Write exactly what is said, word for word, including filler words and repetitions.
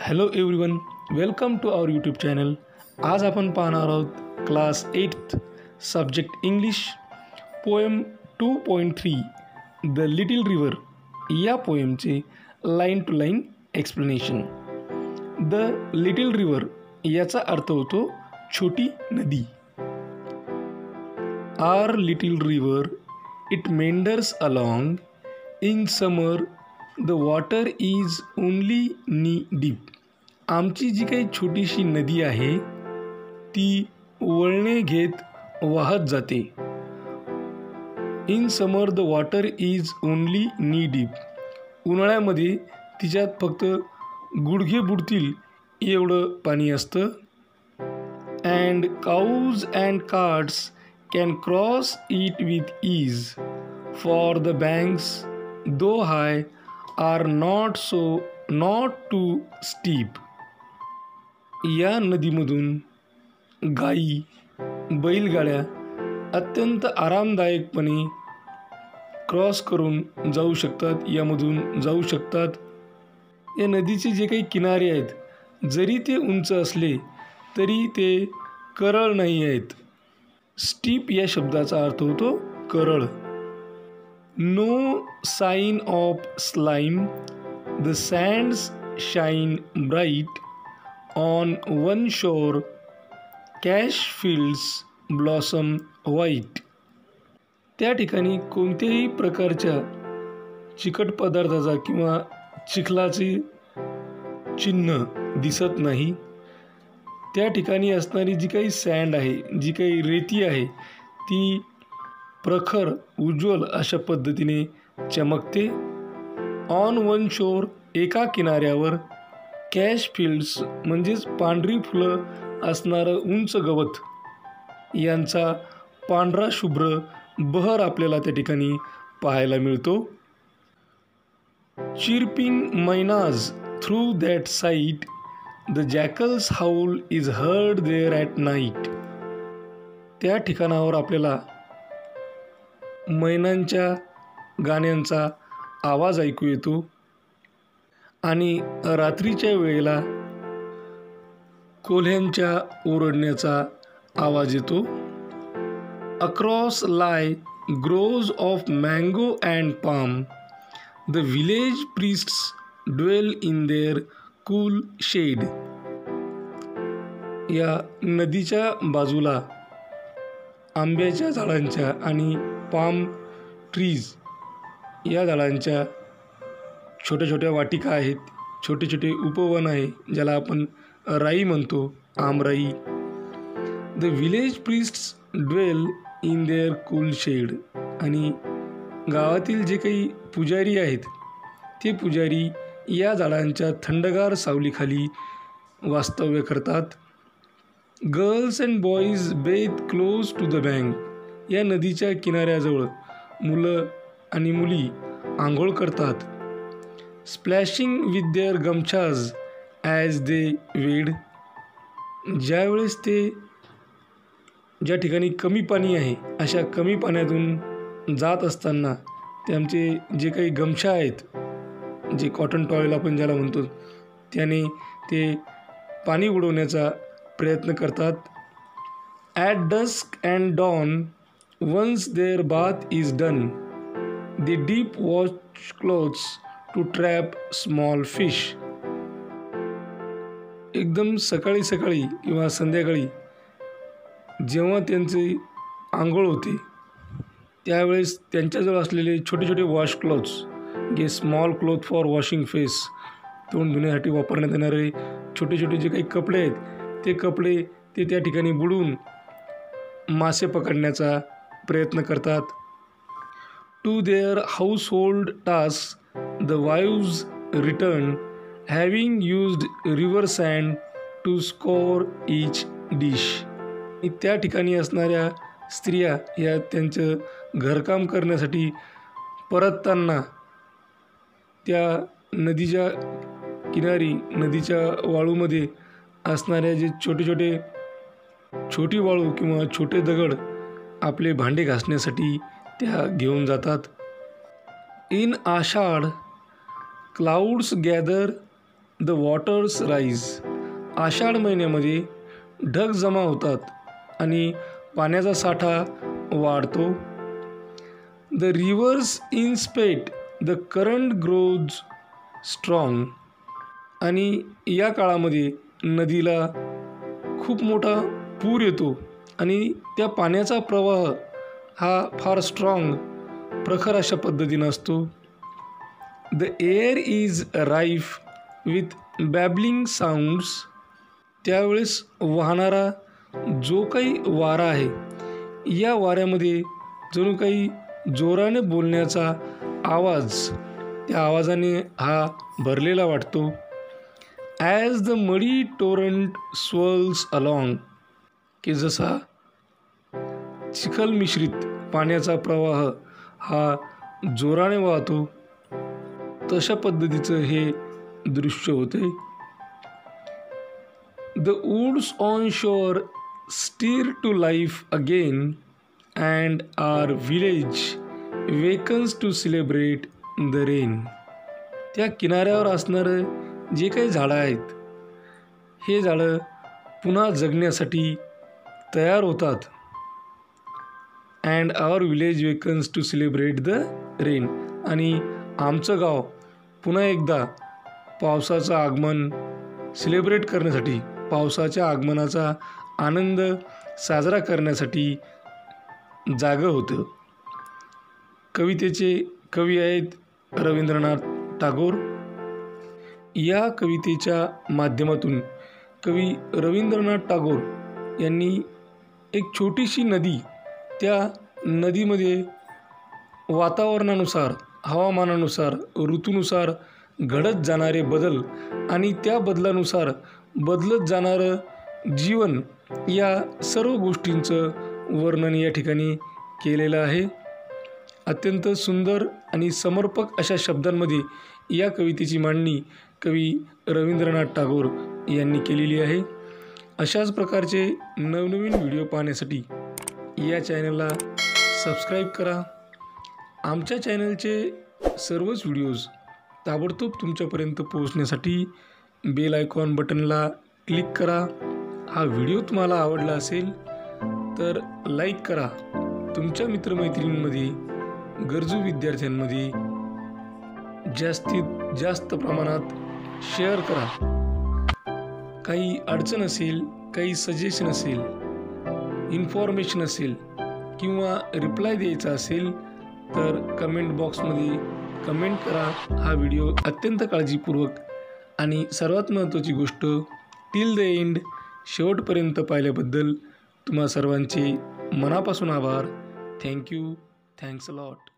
Hello everyone, welcome to our YouTube channel. आज आपण पाहणार आहोत class eighth subject English poem two point three the little river या पोएमचे line to line explanation. The little river याचा अर्थ होतो छोटी नदी. Our little river it meanders along. In summer the water is only knee deep. आमची जी काही छोटीशी नदी आहे ती वळणे घेत वाहत जाते. In summer the water is only knee deep. उन्हाळ्यामध्ये तिच्यात फक्त गुडघे बुडतील एवढं पाणी असतं. And cows and carts can cross it with ease. For the banks though high are not so not too steep. या नदीमधून गाई बैलगाड्या अत्यंत आरामदायकपणे क्रॉस करून जाऊ शकतात, यामधून जाऊ शकतात. या नदीचे जे काही किनारे आहेत जरी ते उंच असले तरी ते करळ नाही आहेत. स्टीप या शब्दाचा अर्थ होतो करळ. No sign of slime. The sands shine bright. On one shore kash fields blossom white. त्या ठिकाणी कोणत्याही प्रकारच्या चिकट पदार्थाचा किंवा चिखलाचे चिन्ह दिसत नाही. त्या ठिकाणी असणारी जी काही सँड आहे, जी काही रेती आहे ती प्रखर उज्ज्वल अशा पद्धतीने चमकते. ऑन वन शोर एका किनाऱ्यावर कॅश फील्ड्स म्हणजेच पांढरी फुलं असणारं उंच गवत यांचा पांढरा शुभ्र बहर आपल्याला त्या ठिकाणी पाहायला मिळतो. Chirping mynas through that sight. The jackal's howl is heard there at night. त्या ठिकाणावर आपल्याला मैनांच्या गाण्यांचा आवाज ऐकू येतो आणि रात्रीच्या वेळेला कोल्ह्यांच्या ओरडण्याचा आवाज येतो. Across lie groves of mango and palm. The village priests dwell in their cool shade. या नदीच्या बाजूला आंब्याच्या झाडांच्या आणि पाम ट्रीज या झाडांच्या छोट्या छोट्या वाटिका आहेत. छोटे छोटे उपवन आहे ज्याला आपण राई म्हणतो, आमराई. The village priests dwell in their cool shade. आणि गावातील जे काही पुजारी आहेत ते पुजारी या झाडांच्या थंडगार सावलीखाली वास्तव्य करतात. Girls and boys bathe close to the bank. या नदीच्या किनाऱ्याजवळ मुलं आणि मुली आंघोळ करतात. Splashing with their gamchhas as they wade. ज्यावेळेस ते ज्या ठिकाणी कमी पाणी आहे अशा कमी पाण्यातून जात असताना त्यांचे जे काही गमछा आहेत, जे कॉटन टॉवेल आपण ज्याला म्हणतो, त्याने ते पाणी उडवण्याचा प्रयत्न करतात. At dusk and dawn once their bath is done. They dip wash cloths to trap small fish. एकदम सकाळी सकाळी किंवा संध्याकाळी जेव्हा त्यांचे आंघोळ होते त्यावेळेस त्यांच्याजवळ असलेले छोटे छोटे वॉश क्लॉथ्स, जे small cloth for washing face, तोंड धुण्यासाठी वापरण्यात येणारे छोटे छोटे जे काही कपडे आहेत ते कपडे ते त्या ठिकाणी बुडवून मासे पकडण्याचा प्रयत्न करतात. To their household task the wives return having used river sand to scour each dish. त्या ठिकाणी असणाऱ्या स्त्रिया या त्यांचं घरकाम करण्यासाठी परतताना त्या नदीच्या किनारी नदीच्या वाळूमध्ये असणाऱ्या जे छोटे छोटे छोटी वाळू किंवा छोटे दगड आपले भांडे घासण्यासाठी त्या घेऊन जातात. In Ashadh clouds gather the waters rise. Ashadh महिन्यामध्ये ढग जमा होतात आणि पाण्याचा साठा वाढतो. The river's in spate the current grows strong. आणि या काळामध्ये नदीला खूप मोठा पूर येतो आणि त्या पाण्याचा प्रवाह हा फार स्ट्रॉंग प्रखर अशा पद्धतीनं असतो. The air is rife with babbling sounds. त्यावेळेस वाहणारा जो काही वारा आहे या वाऱ्यामध्ये जणू काही जोराने बोलण्याचा आवाज त्या आवाजाने हा भरलेला वाटतो. ॲज द मडी टोरंट स्वर्ल्स अलॉंग. की जसा चिखल मिश्रित पाण्याचा प्रवाह हा जोराने वाहतो तशा पद्धतीचं हे दृश्य होते. The woods on shore stir to life again and our village wakens to celebrate the rain. त्या किनाऱ्यावर असणारं जे काही झाडं आहेत हे झाडं पुन्हा जगण्यासाठी तयार होतात. And our village wakens to celebrate the rain. आणि आमचं गाव पुन्हा एकदा पावसाचं आगमन सेलिब्रेट करण्यासाठी पावसाच्या आगमनाचा आनंद साजरा करण्यासाठी जागं होतं. कवितेचे कवी आहेत रवींद्रनाथ टागोर. या कवितेच्या माध्यमातून कवी रवींद्रनाथ टागोर यांनी एक छोटीशी नदी, त्या नदीमध्ये वातावरणानुसार, हवामानानुसार, ऋतूनुसार घडत जाणारे बदल आणि त्या बदलानुसार बदलत जाणारं जीवन या सर्व गोष्टींचं वर्णन या ठिकाणी केलेलं आहे. अत्यंत सुंदर आणि समर्पक अशा शब्दांमध्ये या कवितेची मांडणी कवी रवींद्रनाथ टागोर यांनी केलेली आहे. अशाच प्रकारचे नवनवीन व्हिडिओ पाहण्यासाठी या चॅनलला सबस्क्राईब करा. आमच्या चॅनलचे सर्वच व्हिडिओज ताबडतोब तुमच्यापर्यंत पोहोचण्यासाठी बेल आयकॉन बटनला क्लिक करा. हा व्हिडिओ तुम्हाला आवडला असेल तर लाईक करा. तुमच्या मित्रमैत्रिणींमध्ये, गरजू विद्यार्थ्यांमध्ये जास्तीत जास्त प्रमाणात शेअर करा. काही अडचण असेल, काही सजेशन असेल, इन्फॉर्मेशन असेल किंवा रिप्लाय द्यायचा असेल तर कमेंट बॉक्समध्ये कमेंट करा. हा व्हिडिओ अत्यंत काळजीपूर्वक आणि सर्वात महत्त्वाची गोष्ट टिल द एंड शेवटपर्यंत पाहिल्याबद्दल तुम्हा सर्वांचे मनापासून आभार. थँक्यू. Thanks a lot.